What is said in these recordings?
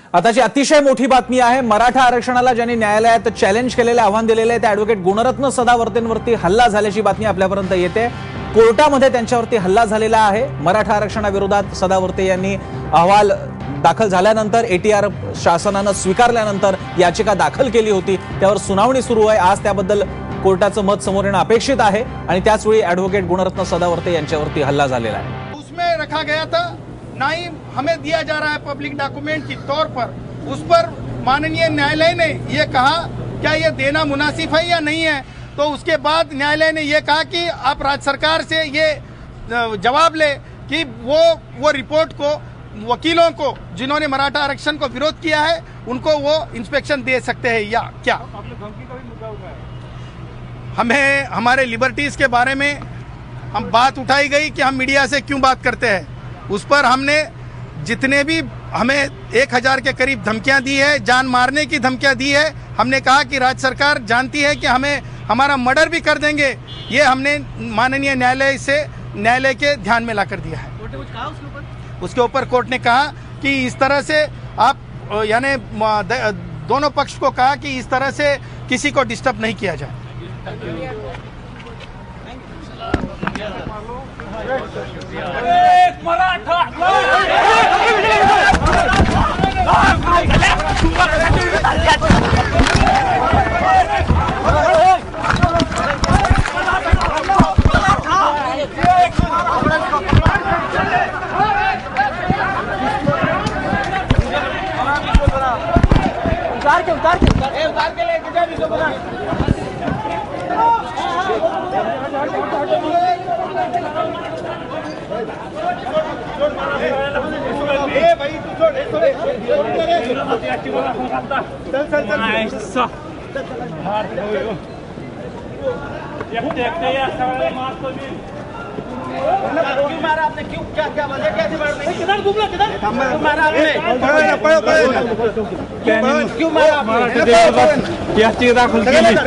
आताची अतिशय मोठी बातमी आहे। मराठा आरक्षणाला ज्यांनी न्यायालयात चॅलेंज केलेले, आव्हान दिलेले आहे, ते ॲडव्होकेट गुणरत्न सदावर्तेंवरती हल्ला झाल्याची बातमी आपल्यापर्यंत येते। कोर्टामध्ये त्यांच्यावरती हल्ला झालेला आहे। मराठा आरक्षणाविरोधात सदावर्ते यांनी अहवाल दाखल झाल्यानंतर, एटीआर शासनाने स्वीकारल्यानंतर याचिका दाखल केली होती, त्यावर सुनावणी सुरू आहे। आज त्याबद्दल कोर्टाचं मत समोर येणं अपेक्षित आहे आणि त्याच वेळी ॲडव्होकेट गुणरत्न सदावर्ते यांच्यावरती हल्ला झालेला आहे। उसमें रखा गया था, ना ही हमें दिया जा रहा है पब्लिक डॉक्यूमेंट के तौर पर। उस पर माननीय न्यायालय ने ये कहा क्या ये देना मुनासिब है या नहीं है। तो उसके बाद न्यायालय ने ये कहा कि आप राज्य सरकार से ये जवाब ले कि वो रिपोर्ट को वकीलों को जिन्होंने मराठा आरक्षण को विरोध किया है उनको वो इंस्पेक्शन दे सकते हैं या क्या। हमें हमारे लिबर्टीज के बारे में हम बात उठाई गई कि हम मीडिया से क्यों बात करते हैं। उस पर हमने जितने भी हमें 1000 के करीब धमकियां दी है, जान मारने की धमकियां दी है। हमने कहा कि राज्य सरकार जानती है कि हमें हमारा मर्डर भी कर देंगे। ये हमने माननीय न्यायालय के ध्यान में लाकर दिया है। उसके ऊपर कोर्ट ने कहा कि इस तरह से आप यानी दोनों पक्ष को कहा कि इस तरह से किसी को डिस्टर्ब नहीं किया जाए। उतार के ले भाई तू क्यों मारा आपने, क्यों क्या क्या वजह कैसे किधर घूमला, किधर मारा आपने, क्यों मारा आपने दाखल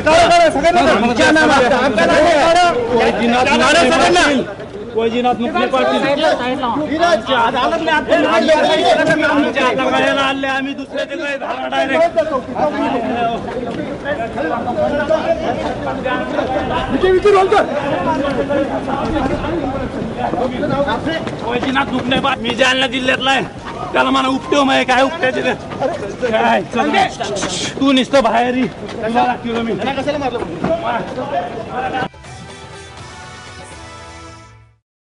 वैजनाथ मुख्य पाटील अदालत में आम्ही दुसऱ्याचे काय डायरेक्ट वैजनाथ दुखणे मी जालना जिल्ह्यातला आहे। त्याला मला उपटे माहिती काय उपट्याचे काय तू नुसतं बाहेर कशाला मारलं।